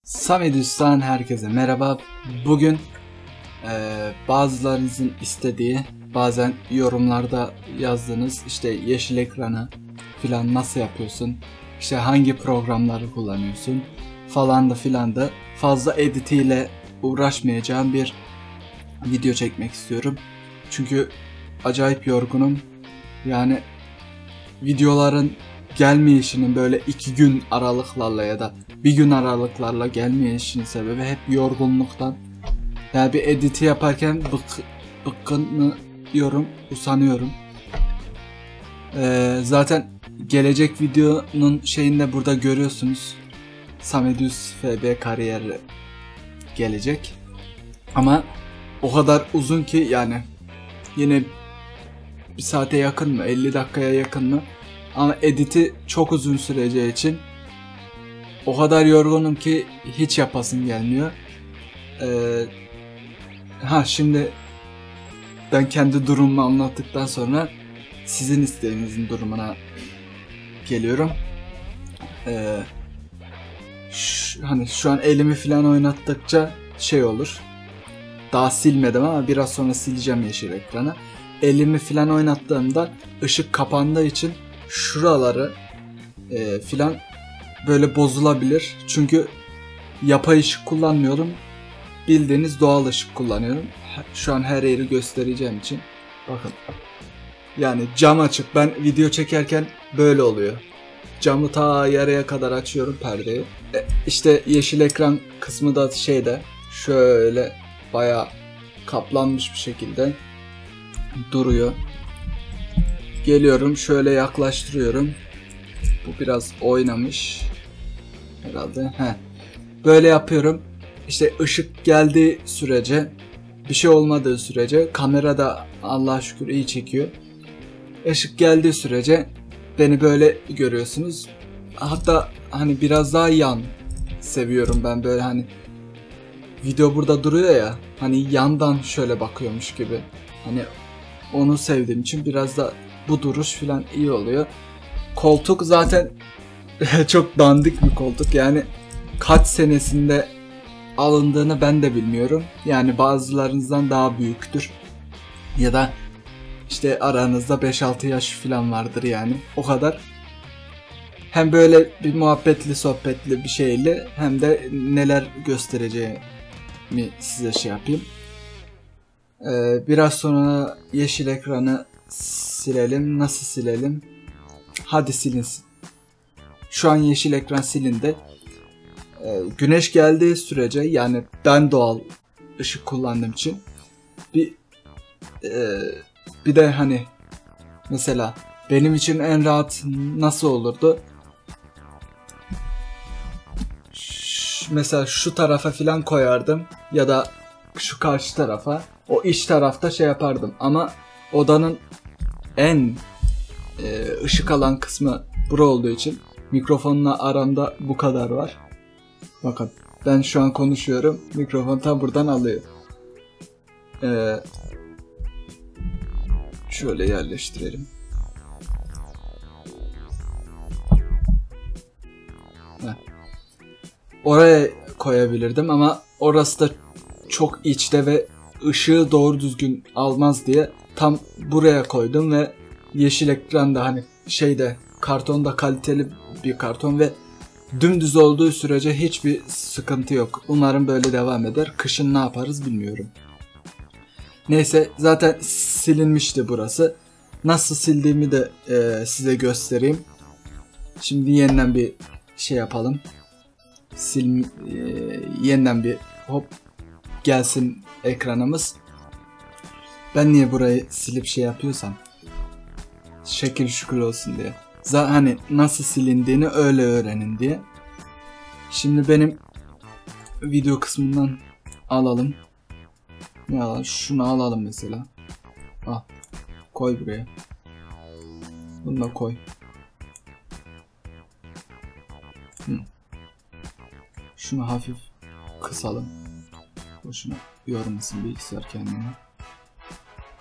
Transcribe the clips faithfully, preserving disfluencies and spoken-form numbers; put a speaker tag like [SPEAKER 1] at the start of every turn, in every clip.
[SPEAKER 1] Samidüs'ten herkese merhaba. Bugün e, bazılarınızın istediği, bazen yorumlarda yazdığınız işte yeşil ekranı filan nasıl yapıyorsun, işte hangi programları kullanıyorsun falan da filan da fazla editiyle uğraşmayacağım bir video çekmek istiyorum. Çünkü acayip yorgunum. Yani videoların gelmeyişinin böyle iki gün aralıklarla ya da bir gün aralıklarla gelmeyişinin sebebi hep yorgunluktan. Yani bir editi yaparken bık, bıkkınıyorum, usanıyorum. Ee, zaten gelecek videonun şeyinde burada görüyorsunuz. Samidüs F B kariyeri gelecek. Ama o kadar uzun ki yani yine bir saate yakın mı, elli dakikaya yakın mı? Ama editi çok uzun süreceği için o kadar yorgunum ki hiç yapasım gelmiyor. Ee, ha şimdi ben kendi durumumu anlattıktan sonra sizin isteğinizin durumuna geliyorum. Ee, şu, hani şu an elimi falan oynattıkça şey olur. Daha silmedim ama biraz sonra sileceğim yeşil ekranı. Elimi falan oynattığımda ışık kapandığı için şuraları e, filan böyle bozulabilir. Çünkü yapay ışık kullanmıyorum. Bildiğiniz doğal ışık kullanıyorum. Şu an her yeri göstereceğim için. Bakın. Yani cam açık. Ben video çekerken böyle oluyor. Camı ta yarıya kadar açıyorum, perdeyi. E, işte yeşil ekran kısmı da şeyde şöyle bayağı kaplanmış bir şekilde duruyor. Geliyorum, şöyle yaklaştırıyorum. Bu biraz oynamış herhalde. Heh. Böyle yapıyorum. İşte ışık geldiği sürece, bir şey olmadığı sürece, kamera da Allah'a şükür iyi çekiyor. Işık geldiği sürece beni böyle görüyorsunuz. Hatta hani biraz daha yan seviyorum ben, böyle hani video burada duruyor ya, hani yandan şöyle bakıyormuş gibi. Hani onu sevdiğim için biraz da bu duruş falan iyi oluyor. Koltuk zaten çok dandik bir koltuk. Yani kaç senesinde alındığını ben de bilmiyorum. Yani bazılarınızdan daha büyüktür. Ya da işte aranızda beş altı yaş falan vardır yani. O kadar. Hem böyle bir muhabbetli sohbetli bir şeyle hem de neler göstereceğimi size şey yapayım. Ee, biraz sonra yeşil ekranı silelim. Nasıl silelim? Hadi silinsin. Şu an yeşil ekran silindi. Ee, güneş geldiği sürece, yani ben doğal ışık kullandığım için bir e, bir de hani mesela benim için en rahat nasıl olurdu? Ş- mesela şu tarafa filan koyardım ya da şu karşı tarafa. O iç tarafta şey yapardım ama odanın en e, ışık alan kısmı bura olduğu için mikrofonla aramda bu kadar var. Bakın ben şu an konuşuyorum, mikrofon tam buradan alıyor. Ee, şöyle yerleştirelim. Heh. Oraya koyabilirdim ama orası da çok içte ve ışığı doğru düzgün almaz diye tam buraya koydum ve yeşil ekranda hani şeyde kartonda kaliteli bir karton ve dümdüz olduğu sürece hiçbir sıkıntı yok. Umarım böyle devam eder. Kışın ne yaparız bilmiyorum. Neyse, zaten silinmişti burası. Nasıl sildiğimi de e, size göstereyim. Şimdi yeniden bir şey yapalım. Sil, e, yeniden bir hop gelsin ekranımız. Ben niye burayı silip şey yapıyorsam, şekil şükür olsun diye. Zaten hani nasıl silindiğini öyle öğrenin diye. Şimdi benim video kısmından alalım. Ne alalım? Şunu alalım mesela. Al. Koy buraya. Bunu da koy. Hı. Şunu hafif kısalım. Boşuna yormasın bilgisayar kendini.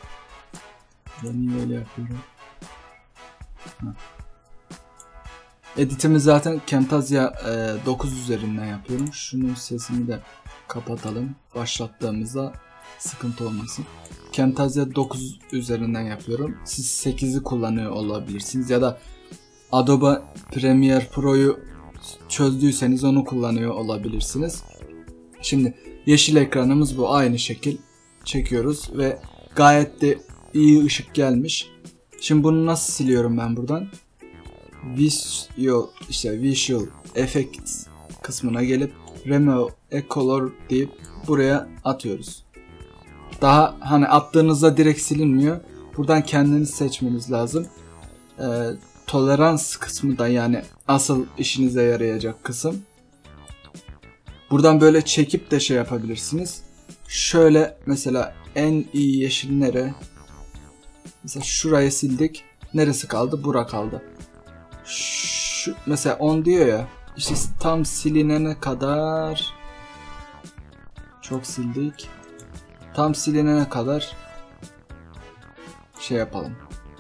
[SPEAKER 1] Ben niye öyle yapıyorum? Heh. Editimi zaten Camtasia e, dokuz üzerinden yapıyorum. Şunun sesini de kapatalım. Başlattığımızda sıkıntı olmasın. Camtasia dokuz üzerinden yapıyorum. Siz sekizi kullanıyor olabilirsiniz ya da Adobe Premiere Pro'yu çözdüyseniz onu kullanıyor olabilirsiniz. Şimdi yeşil ekranımız bu, aynı şekil çekiyoruz ve gayet de iyi ışık gelmiş. Şimdi bunu nasıl siliyorum ben buradan? Visual, işte Visual Effects kısmına gelip Remove a Color deyip buraya atıyoruz. Daha hani attığınızda direkt silinmiyor. Buradan kendiniz seçmeniz lazım. Ee, tolerans kısmı da yani asıl işinize yarayacak kısım. Buradan böyle çekip de şey yapabilirsiniz. Şöyle mesela en iyi yeşil nere? Mesela şurayı sildik. Neresi kaldı? Bura kaldı. Şu, mesela on diyor ya. İşte tam silinene kadar çok sildik. Tam silinene kadar şey yapalım.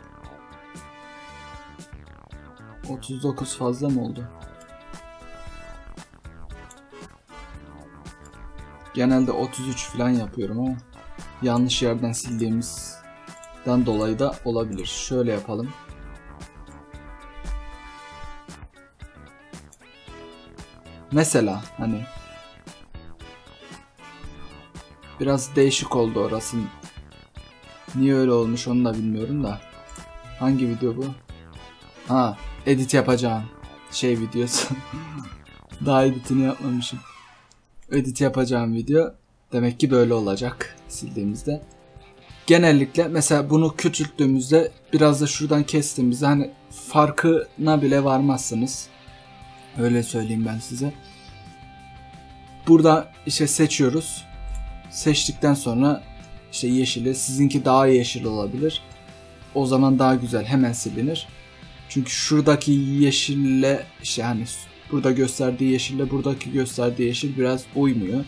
[SPEAKER 1] otuz dokuz fazla mı oldu? Genelde otuz üç falan yapıyorum ama yanlış yerden sildiğimizden dolayı da olabilir. Şöyle yapalım. Mesela hani biraz değişik oldu orası. Niye öyle olmuş onu da bilmiyorum da. Hangi video bu? Ha, edit yapacağım şey videosu. Daha editini yapmamışım. Edit yapacağım video. Demek ki böyle olacak sildiğimizde. Genellikle mesela bunu küçülttüğümüzde biraz da şuradan kestiğimizde hani farkına bile varmazsınız. Öyle söyleyeyim ben size. Burada işte seçiyoruz. Seçtikten sonra işte yeşili, sizinki daha yeşil olabilir. O zaman daha güzel, hemen silinir. Çünkü şuradaki yeşille işte hani burada gösterdiği yeşille buradaki gösterdiği yeşil biraz uymuyor.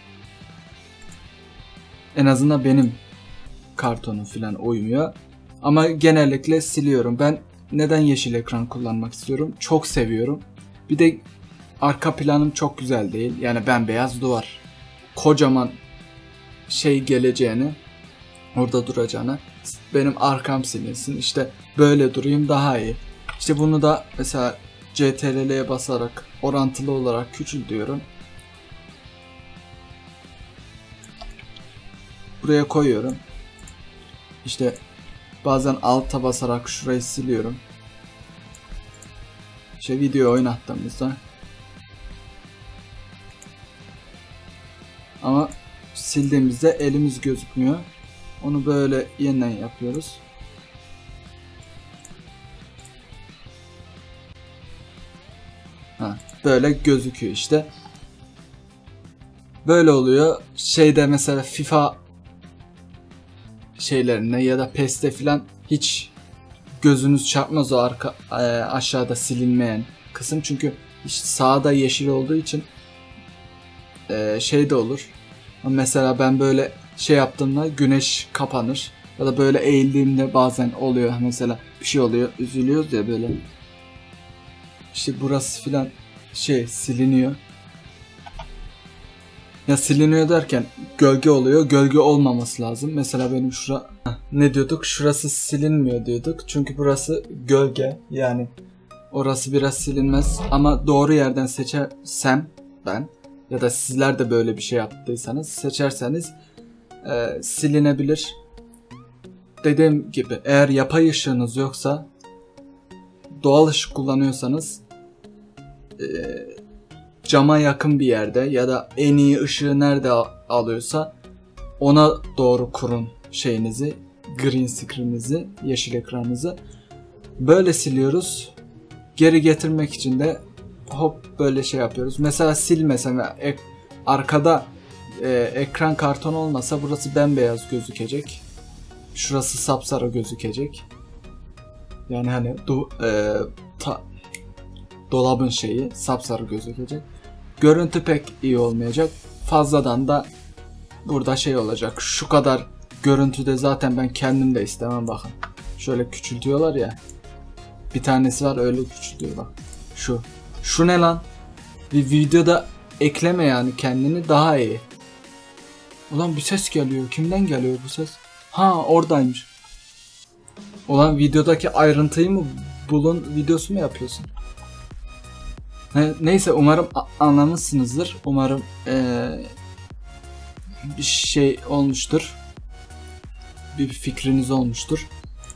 [SPEAKER 1] En azından benim kartonum falan uymuyor. Ama genellikle siliyorum. Ben neden yeşil ekran kullanmak istiyorum? Çok seviyorum. Bir de arka planım çok güzel değil. Yani bembeyaz duvar. Kocaman şey geleceğini, orada duracağına benim arkam silinsin. İşte böyle durayım daha iyi. İşte bunu da mesela C T R L'ye basarak orantılı olarak küçül diyorum. Buraya koyuyorum. İşte bazen alta basarak şurayı siliyorum. İşte video oynattığımızda. Ama sildiğimizde elimiz gözükmüyor. Onu böyle yeniden yapıyoruz. Ha, böyle gözüküyor işte. Böyle oluyor. Şeyde mesela FIFA şeylerine ya da PES'te falan hiç gözünüz çarpmaz o arka e, aşağıda silinmeyen kısım, çünkü işte sağda yeşil olduğu için e, şey de olur. Mesela ben böyle şey yaptığımda güneş kapanır ya da böyle eğildiğimde bazen oluyor, mesela bir şey oluyor, üzülüyoruz ya böyle. İşte burası filan şey siliniyor. Ya siliniyor derken gölge oluyor. Gölge olmaması lazım. Mesela benim şura ne diyorduk? Şurası silinmiyor diyorduk. Çünkü burası gölge. Yani orası biraz silinmez. Ama doğru yerden seçersem ben ya da sizler de böyle bir şey yaptıysanız seçerseniz e, silinebilir. Dediğim gibi eğer yapay ışığınız yoksa, doğal ışık kullanıyorsanız e, cama yakın bir yerde ya da en iyi ışığı nerede alıyorsa ona doğru kurun şeyinizi, green screen'inizi, yeşil ekranınızı. Böyle siliyoruz. Geri getirmek için de hop böyle şey yapıyoruz. Mesela silmesem ek, arkada e, ekran karton olmasa burası bembeyaz gözükecek. Şurası sapsarı gözükecek. Yani hani du, e, ta, dolabın şeyi sapsarı gözükecek. Görüntü pek iyi olmayacak. Fazladan da burada şey olacak. Şu kadar görüntüde zaten ben kendim de istemem, bakın. Şöyle küçültüyorlar ya. Bir tanesi var öyle küçültüyor bak. Şu. Şu ne lan? Bir videoda ekleme yani kendini, daha iyi. Ulan bir ses geliyor. Kimden geliyor bu ses? Ha, oradaymış. Ulan videodaki ayrıntıyı mı bulun videosu mu yapıyorsun? Ne, neyse, umarım anlamışsınızdır. Umarım ee, bir şey olmuştur. Bir fikriniz olmuştur.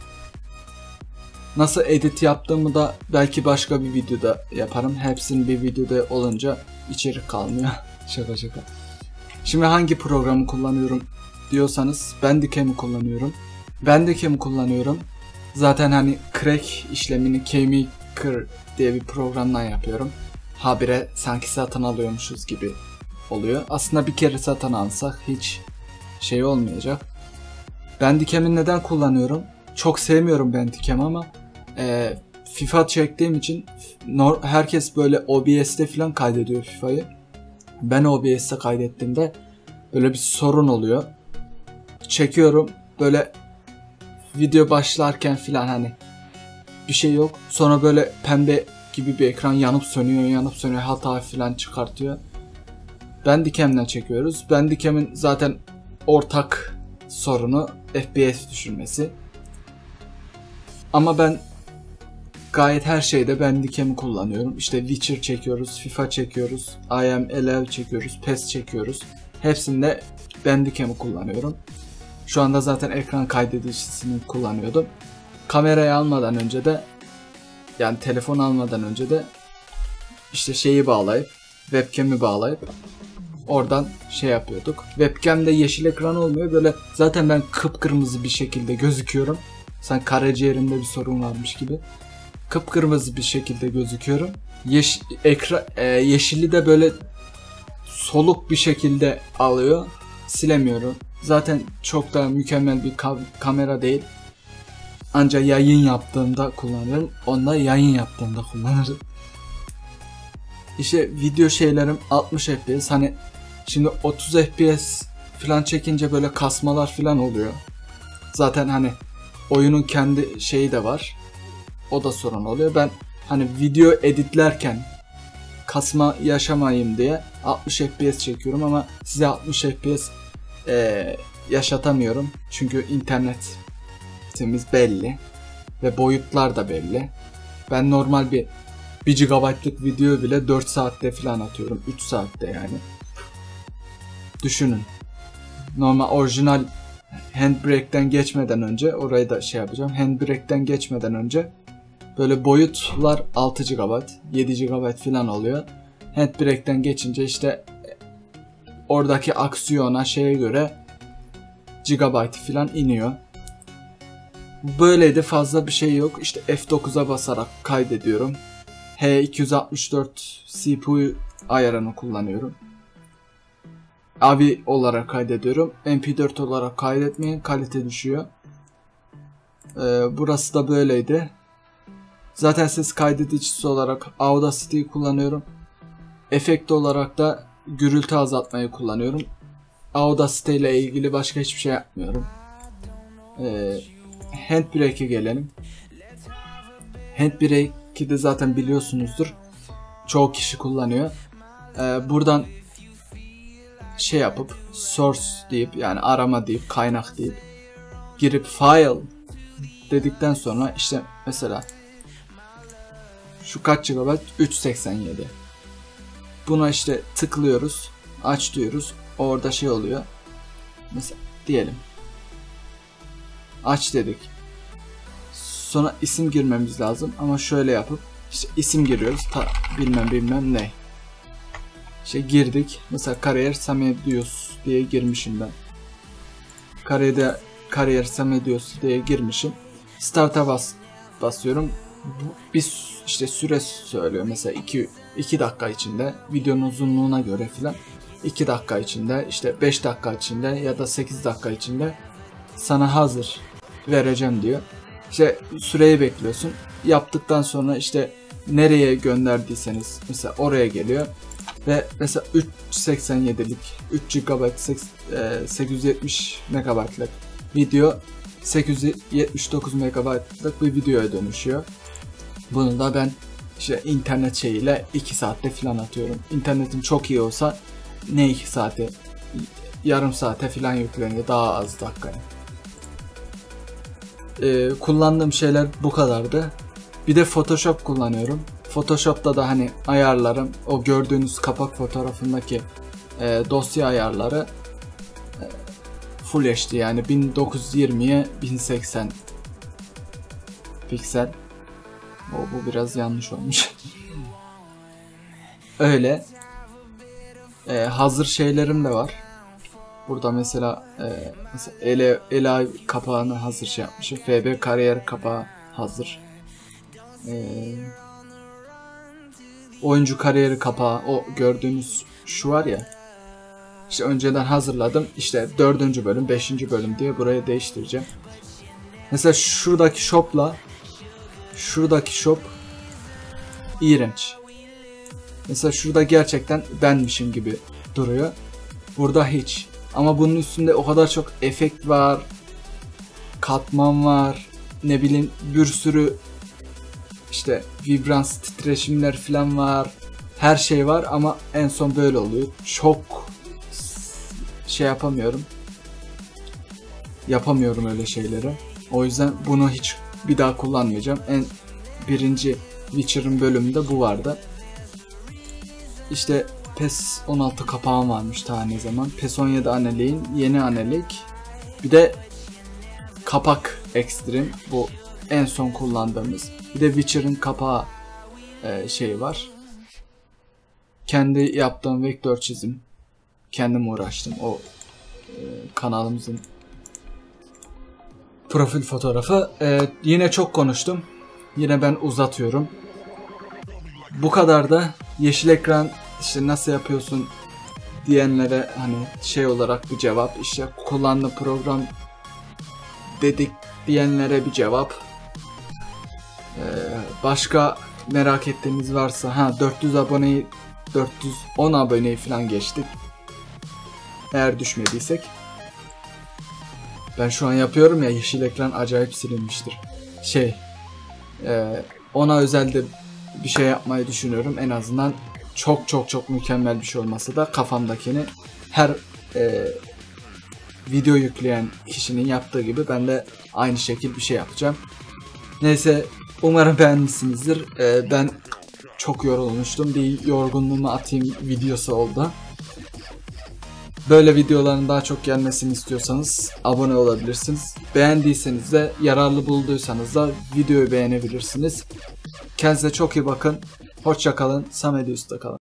[SPEAKER 1] Nasıl edit yaptığımı da belki başka bir videoda yaparım. Hepsinin bir videoda olunca içerik kalmıyor. Şaka şaka. Şimdi hangi programı kullanıyorum diyorsanız, Bandicam'i kullanıyorum. Bandicam'i kullanıyorum. Zaten hani crack işlemini KeyMaker diye bir programdan yapıyorum. Habire sanki satın alıyormuşuz gibi oluyor. Aslında bir kere satın alsak hiç şey olmayacak. Bandicam'i neden kullanıyorum? Çok sevmiyorum Bandicam ama e, FIFA çektiğim için herkes böyle O B S'te falan kaydediyor FIFA'yı. Ben O B S'te kaydettiğimde böyle bir sorun oluyor. Çekiyorum böyle video başlarken falan, hani bir şey yok. Sonra böyle pembe gibi bir ekran yanıp sönüyor, yanıp sönüyor, hata falan çıkartıyor. Bandicam'den çekiyoruz. Bandicam'in zaten ortak sorunu F P S düşürmesi. Ama ben gayet her şeyde Bandicam'i kullanıyorum. İşte Witcher çekiyoruz, FIFA çekiyoruz, I Am Alive çekiyoruz, PES çekiyoruz. Hepsinde Bandicam'i kullanıyorum. Şu anda zaten ekran kaydedicisini kullanıyordum. Kamerayı almadan önce de, yani telefon almadan önce de işte şeyi bağlayıp, webcam'i bağlayıp oradan şey yapıyorduk. Webcam'de yeşil ekran olmuyor. Böyle zaten ben kıpkırmızı bir şekilde gözüküyorum. Sanki karaciğerimde bir sorun varmış gibi. Kıpkırmızı bir şekilde gözüküyorum. Yeş ekra e, yeşili de böyle soluk bir şekilde alıyor. Silemiyorum. Zaten çok da mükemmel bir ka kamera değil. Ancak yayın yaptığımda kullanırım. Onda yayın yaptığımda kullanırım. İşte video şeylerim altmış F P S. Hani şimdi otuz F P S falan çekince böyle kasmalar falan oluyor. Zaten hani oyunun kendi şeyi de var. O da sorun oluyor. Ben hani video editlerken kasma yaşamayayım diye altmış F P S çekiyorum ama size altmış F P S e, yaşatamıyorum. Çünkü internetimiz belli ve boyutlar da belli. Ben normal bir bir gigabaytlık video bile dört saatte falan atıyorum. üç saatte yani. Düşünün. Normal orijinal Handbrake'den geçmeden önce, orayı da şey yapacağım. Handbrake'den geçmeden önce böyle boyutlar altı gigabayt, yedi gigabayt falan oluyor. Handbrake'den geçince işte oradaki aksiyona şeye göre gigabayt falan iniyor. Böyleydi, fazla bir şey yok. İşte F dokuza basarak kaydediyorum. H iki yüz altmış dört C P U ayarını kullanıyorum. A V I olarak kaydediyorum. M P dört olarak kaydetmeyin, kalite düşüyor. Ee, burası da böyleydi. Zaten ses kaydedicisi olarak Audacity'yi kullanıyorum. Efekt olarak da gürültü azaltmayı kullanıyorum. Audacity ile ilgili başka hiçbir şey yapmıyorum. Ee, Handbrake'e gelelim. Handbrake'i de zaten biliyorsunuzdur. Çoğu kişi kullanıyor. Ee, buradan şey yapıp source deyip, yani arama deyip, kaynak deyip girip file dedikten sonra işte mesela şu kaç gigabayt? üç yüz seksen yedi. Buna işte tıklıyoruz, aç diyoruz. Orada şey oluyor. Mesela diyelim aç dedik. Sonra isim girmemiz lazım ama şöyle yapıp işte isim giriyoruz. Ta, bilmem bilmem ne. İşte girdik. Mesela kariyer Samedios diye girmişim ben. Kariyerde kariyer Samedios diye girmişim. Start'a bas basıyorum. Bir işte süre söylüyor. Mesela iki dakika içinde, videonun uzunluğuna göre filan iki dakika içinde, işte beş dakika içinde ya da sekiz dakika içinde sana hazır vereceğim diyor. İşte süreyi bekliyorsun. Yaptıktan sonra işte nereye gönderdiyseniz mesela oraya geliyor. Ve mesela üç yüz seksen yedilik üç gigabayt sekiz yüz yetmiş megabaytlık video sekiz yüz yetmiş dokuz megabaytlık bir videoya dönüşüyor. Bunu da ben işte internet şeyiyle iki saatte falan atıyorum. İnternetim çok iyi olsa ne iki saate, yarım saate falan yükleniyor, daha az dakikaya. Ee, kullandığım şeyler bu kadardı. Bir de Photoshop kullanıyorum. Photoshop'ta da hani ayarlarım, o gördüğünüz kapak fotoğrafındaki e, dosya ayarları e, Full H D, yani bin dokuz yüz yirmiye bin seksen piksel. O, bu biraz yanlış olmuş. Öyle. E, hazır şeylerim de var. Burada mesela, e, mesela Ele, Ela kapağını hazır şey yapmışım. F B kariyer kapağı hazır. E, oyuncu kariyeri kapağı, o gördüğünüz şu var ya. İşte önceden hazırladım. İşte dördüncü bölüm, beşinci bölüm diye buraya değiştireceğim. Mesela şuradaki shop'la şuradaki shop iğrenç. Mesela şurada gerçekten benmişim gibi duruyor. Burada hiç. Ama bunun üstünde o kadar çok efekt var. Katman var. Ne bileyim, bir sürü işte vibrans, titreşimler falan var. Her şey var ama en son böyle oluyor. Çok şey yapamıyorum. Yapamıyorum öyle şeyleri. O yüzden bunu hiç bir daha kullanmayacağım. En birinci Witcher'ın bölümünde bu vardı. İşte PES on altı kapağım varmış ta ne zaman. PES on yedi aneliğin yeni anelik. Bir de kapak Extreme, bu en son kullandığımız. Bir de Witcher'ın kapağı e, şey var. Kendi yaptığım vektör çizim. Kendim uğraştım. O e, kanalımızın profil fotoğrafı. E, yine çok konuştum. Yine ben uzatıyorum. Bu kadar da yeşil ekran işte nasıl yapıyorsun diyenlere hani şey olarak bir cevap, işte kullandığım program dedik diyenlere bir cevap. Ee, başka merak ettiğiniz varsa, ha dört yüz aboneyi dört yüz on aboneyi falan geçtik. Eğer düşmediysek. Ben şu an yapıyorum ya, yeşil ekran acayip silinmiştir. Şey e, ona özel de bir şey yapmayı düşünüyorum. En azından çok çok çok mükemmel bir şey olmasa da kafamdakini her e, video yükleyen kişinin yaptığı gibi ben de aynı şekilde bir şey yapacağım. Neyse, umarım beğenmişsinizdir. E, ben çok yorulmuştum. Bir yorgunluğumu atayım videosu oldu. Böyle videoların daha çok gelmesini istiyorsanız abone olabilirsiniz. Beğendiyseniz de, yararlı bulduysanız da videoyu beğenebilirsiniz. Kendinize çok iyi bakın. Hoşça kalın. Samedius'ta kalın.